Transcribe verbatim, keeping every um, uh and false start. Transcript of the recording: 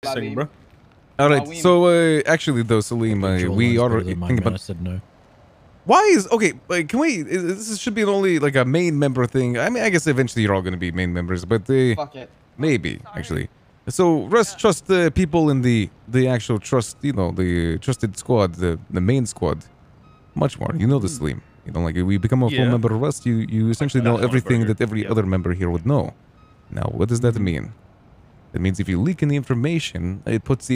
Saying, bro. All right. So uh, actually, though, Salim, uh, we are thinking about. I said no. Why is okay? Like, can we? Is, this should be only like a main member thing. I mean, I guess eventually you're all going to be main members, but uh, Fuck it. maybe actually. So Russ, trust the people in the the actual trust. You know, the trusted squad, the the main squad, much more. You know the Salim. You know, like we become a full Yeah. member of Rust, you you essentially know everything that every Yep. other member here would know. Now, what does that mean? It means if you leak any information, it puts the